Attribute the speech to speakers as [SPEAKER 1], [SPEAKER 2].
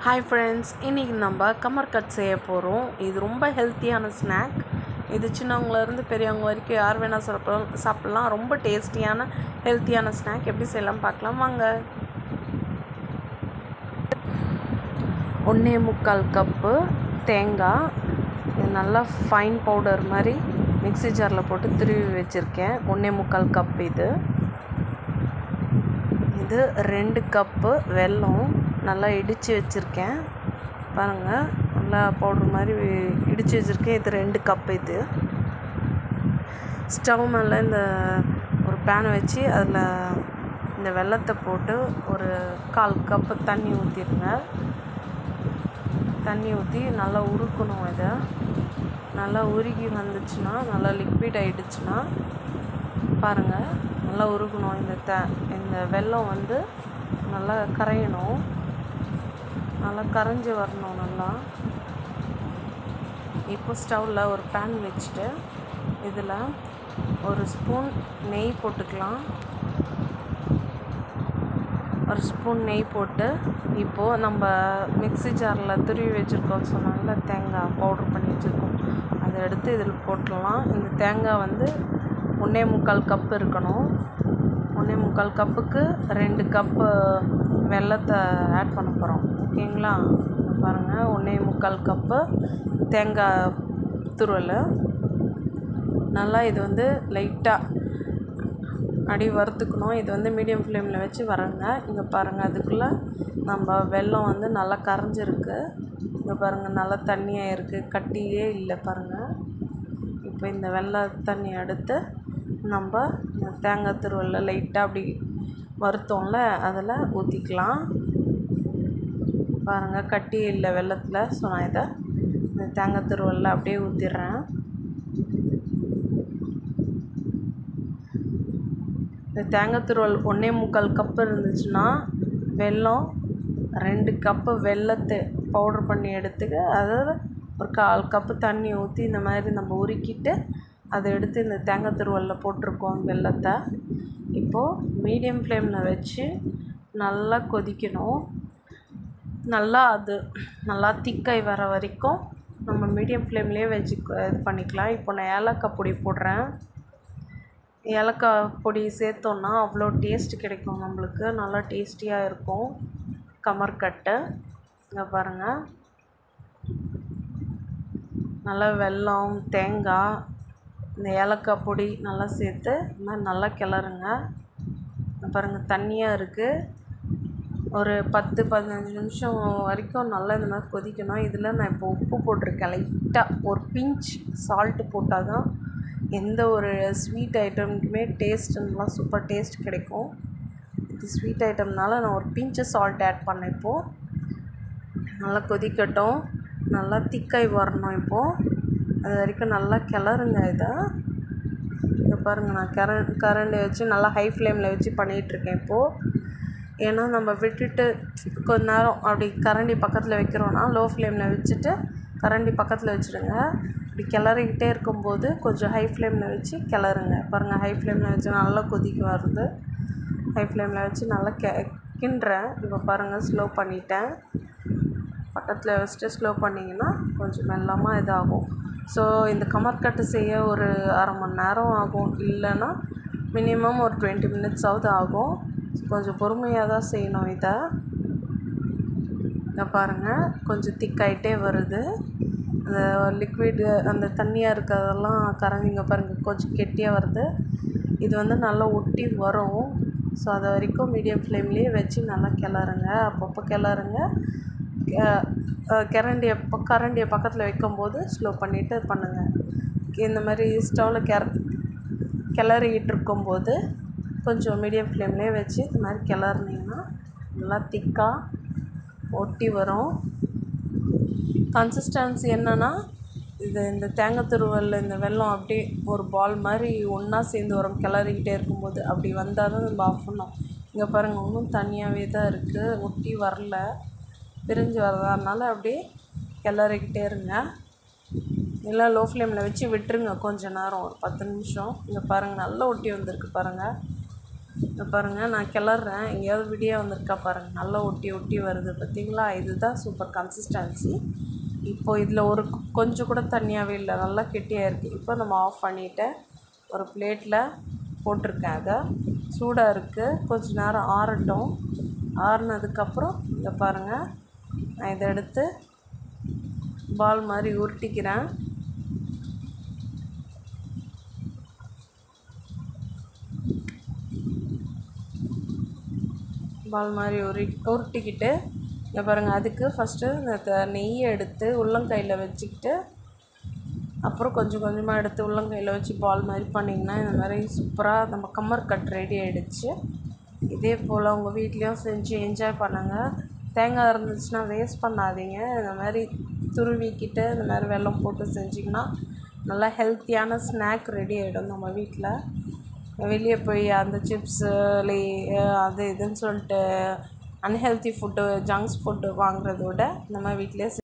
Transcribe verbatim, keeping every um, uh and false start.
[SPEAKER 1] Hi friends, இன்னைக்கு நம்ம கமர்கட் செய்ய போகிறோம். இது ரொம்ப ஹெல்த்தியான ஸ்நாக். இது சின்னவங்கலேருந்து பெரியவங்க வரைக்கும் யார் வேணால் சாப்பிடலாம் சாப்பிட்லாம் ரொம்ப டேஸ்டியான ஹெல்த்தியான ஸ்நாக். எப்படி செய்யலாம் பார்க்கலாம் வாங்க. ஒன்றே முக்கால் கப்பு தேங்காய் இது நல்லா ஃபைன் பவுடர் மாதிரி மிக்ஸி ஜாரில் போட்டு திருவி வச்சுருக்கேன். ஒன்றே முக்கால் கப் இது இது ரெண்டு கப்பு வெல்லம் நல்லா இடித்து வச்சுருக்கேன். பாருங்கள், நல்லா பவுடர் மாதிரி இடித்து வச்சுருக்கேன். இது ரெண்டு கப்பு. இது ஸ்டவ் மேலே இந்த ஒரு பேனை வச்சு அதில் இந்த வெல்லத்தை போட்டு ஒரு கால் கப்பு தண்ணி ஊற்றிடுங்க. தண்ணி ஊற்றி நல்லா உருக்கணும். இதை நல்லா உருகி வந்துச்சுன்னா, நல்லா லிக்விட் ஆகிடுச்சுன்னா பாருங்கள், நல்லா உருகணும். இந்த த இந்த வெல்லம் வந்து நல்லா கரையணும், நல்லா கரைஞ்சி வரணும். நல்லா இப்போ ஸ்டவ்வில் ஒரு பேன் வச்சுட்டு இதில் ஒரு ஸ்பூன் நெய் போட்டுக்கலாம். ஒரு ஸ்பூன் நெய் போட்டு இப்போது நம்ம மிக்ஸி ஜாரில் துருவி வச்சுருக்கோம் சொன்னால தேங்காய் பவுட்ரு பண்ணி வச்சுருக்கோம், அதை எடுத்து இதில் போட்டுடலாம். இந்த தேங்காய் வந்து ஒன்றே முக்கால் கப்பு இருக்கணும். ஒன்றே முக்கால் கப்புக்கு ரெண்டு கப்பு வெல்லத்தை ஆட் பண்ண போகிறோம். ஓகேங்களா? பாருங்கள், ஒன்றே முக்கால் கப்பு தேங்காய் துருவல். நல்லா இது வந்து லைட்டாக அடி வறுத்துக்கணும். இது வந்து மீடியம் ஃப்ளேமில் வச்சு வரங்க. இங்கே பாருங்கள், அதுக்குள்ளே நம்ம வெல்லம் வந்து நல்லா கரைஞ்சிருக்கு. இங்கே பாருங்கள், நல்லா தண்ணியாக இருக்குது, கட்டியே இல்லை. பாருங்கள், இப்போ இந்த வெள்ளை தண்ணி எடுத்து நம்ம தேங்காய் துருவலில் லைட்டாக அப்படி வறுத்தோம்ல அதில் ஊற்றிக்கலாம். பாருங்கள், கட்டி இல்லை வெள்ளத்தில். ஸோ நான் இதை இந்த தேங்காய் துருவலில் அப்படியே ஊற்றிடுறேன். இந்த தேங்காய் துருவல் ஒன்றே முக்கால் கப்பு இருந்துச்சுன்னா வெல்லம் ரெண்டு கப்பு வெல்லத்தை பவுட்ரு பண்ணி எடுத்துக்க, அதாவது ஒரு கால் கப்பு தண்ணி ஊற்றி இந்த மாதிரி நம்ம உருக்கிட்டு அதை எடுத்து இந்த தேங்காய் துருவலில் போட்டிருக்கோம் வெல்லத்தை. இப்போது மீடியம் ஃப்ளேமில் வச்சு நல்லா கொதிக்கணும். நல்லா அது நல்லா திக்காய் வர வரைக்கும் நம்ம மீடியம் ஃப்ளேம்லேயே வச்சு இது பண்ணிக்கலாம். இப்போ நான் ஏலக்காய் பொடி போடுறேன். ஏலக்காய் பொடி சேர்த்தோன்னா அவ்வளோ டேஸ்ட் கிடைக்கும் நம்மளுக்கு, நல்லா டேஸ்டியாக இருக்கும் கமர்கட்டு. இங்கே பாருங்கள், நல்லா வெல்லம் தேங்காய் இந்த ஏலக்காய் பொடி நல்லா சேர்த்து இந்த மாதிரி நல்லா கிளறுங்க. பாருங்கள், தண்ணியாக இருக்குது. ஒரு பத்து பதினஞ்சு நிமிஷம் வரைக்கும் நல்லா இந்த மாதிரி கொதிக்கணும். இதில் நான் இப்போ உப்பு போட்டிருக்கேன். லைட்டாக ஒரு பிஞ்ச் சால்ட்டு போட்டால் தான் எந்த ஒரு ஸ்வீட் ஐட்டமுக்குமே டேஸ்ட் நல்லா சூப்பர் டேஸ்ட் கிடைக்கும். இது ஸ்வீட் ஐட்டம்னால நான் ஒரு பிஞ்சு சால்ட் ஆட் பண்ணேன். இப்போது நல்லா கொதிக்கட்டும், நல்லா திக்காய் வரணும். இப்போது அது வரைக்கும் நல்லா கிளறுங்க. இதை இங்கே பாருங்கள், நான் கர கரண்டி வச்சு நல்லா ஹை ஃப்ளேமில் வச்சு பண்ணிகிட்ருக்கேன் இப்போது. ஏன்னா நம்ம விட்டுட்டு கொஞ்ச நேரம் அப்படி கரண்டி பக்கத்தில் வைக்கிறோன்னா லோ ஃப்ளேமில் வச்சுட்டு கரண்டி பக்கத்தில் வச்சுடுங்க. இப்படி கிளறிக்கிட்டே இருக்கும்போது கொஞ்சம் ஹை ஃப்ளேமில் வச்சு கிளறுங்க. பாருங்கள், ஹை ஃப்ளேமில் வச்சு நல்லா கொதிக்க வருது. ஹை ஃப்ளேமில் வச்சு நல்லா கெ கிண்டுறேன். இப்போ பாருங்கள், ஸ்லோ பண்ணிட்டேன். பக்கத்தில் வச்சுட்டு ஸ்லோ பண்ணிங்கன்னா கொஞ்சம் மெல்லமாக இதாகும். ஸோ இந்த கமர்கட்டு செய்ய ஒரு அரை மணி நேரம் ஆகும், இல்லைன்னா மினிமம் ஒரு டுவெண்ட்டி மினிட்ஸாவது ஆகும். கொஞ்சம் பொறுமையாக தான் செய்யணும் இதை. இங்கே பாருங்கள், கொஞ்சம் திக்காயிட்டே வருது. அந்த லிக்விடு அந்த தண்ணியாக இருக்கிறதெல்லாம் கரைஞ்சிங்க. பாருங்கள், கொஞ்சம் கெட்டியாக வருது. இது வந்து நல்லா ஒட்டி வரும். ஸோ அது வரைக்கும் மீடியம் ஃப்ளேம்லேயே வச்சு நல்லா கிளறுங்க. அப்பப்போ கிளறுங்க. கரண்டியை கரண்டியை பக்கத்தில் வைக்கும்போது ஸ்லோ பண்ணிவிட்டு பண்ணுங்கள். இந்த மாதிரி ஸ்டவ்வில் கெர கிளறிக்கிட்டு இருக்கும்போது கொஞ்சம் மீடியம் ஃப்ளேம்லேயே வச்சு இந்த மாதிரி கிளறினீங்கன்னா நல்லா திக்காக ஒட்டி வரும். கன்சிஸ்டன்சி என்னென்னா, இது இந்த தேங்காய் துருவல் இந்த வெல்லம் அப்படியே ஒரு பால் மாதிரி ஒன்றா சேர்ந்து வரும். கிளறிக்கிட்டே இருக்கும்போது அப்படி வந்தால் தான் நம்ம ஆஃப் பண்ணோம். இங்கே பாருங்கள், இன்னும் தனியாகவே தான் இருக்குது, ஒட்டி வரல, பிரிஞ்சு வர்றதுனால அப்படியே கிளறிக்கிட்டே இருங்க. இல்லை லோ ஃப்ளேமில் வச்சு விட்டுருங்க கொஞ்சம் நேரம், ஒரு பத்து நிமிஷம். இங்கே பாருங்கள், நல்லா ஒட்டி வந்திருக்கு பாருங்கள். இதை பாருங்கள் நான் கிளறேன், எங்கேயாவது விடியா வந்திருக்கா பாருங்கள், நல்லா ஒட்டி ஒட்டி வருது பார்த்தீங்களா. இதுதான் சூப்பர் கன்சிஸ்டன்சி. இப்போது இதில் ஒரு கொஞ்சம் கூட தண்ணியாகவே இல்லை, நல்லா கெட்டியாக இருக்குது. இப்போ நம்ம ஆஃப் பண்ணிவிட்டு ஒரு பிளேட்டில் போட்டிருக்கேன். அதை சூடாக இருக்குது, கொஞ்சம் நேரம் ஆறட்டும். ஆறுனதுக்கப்புறம் இதை பாருங்கள், நான் இதை எடுத்து பால் மாதிரி உருட்டிக்கிறேன். பால் மாதிரி உரு உருட்டிக்கிட்டு இங்கே பாருங்கள், அதுக்கு ஃபஸ்ட்டு இந்த நெய்யை எடுத்து உள்ளங்கையில் வச்சுக்கிட்டு அப்புறம் கொஞ்சம் கொஞ்சமாக எடுத்து உள்ளங்கையில் வச்சு பால் மாதிரி பண்ணிங்கன்னா இந்த மாதிரி சூப்பராக நம்ம கமர்கட் ரெடி ஆகிடுச்சு. இதே போல் உங்கள் வீட்லேயும் செஞ்சு என்ஜாய் பண்ணுங்கள். தேங்காய் இருந்துச்சுன்னா வேஸ்ட் பண்ணாதீங்க. இந்த மாதிரி துருவிக்கிட்டு இந்த மாதிரி வெல்லம் போட்டு செஞ்சிங்கன்னா நல்லா ஹெல்த்தியான ஸ்நாக் ரெடி ஆகிடும். நம்ம வீட்டில் வெளியே போய் அந்த சிப்ஸு லே அது இதுன்னு சொல்லிட்டு அன்ஹெல்த்தி ஃபுட்டு ஜங்க்ஸ் ஃபுட்டு வாங்குறத விட நம்ம வீட்டிலே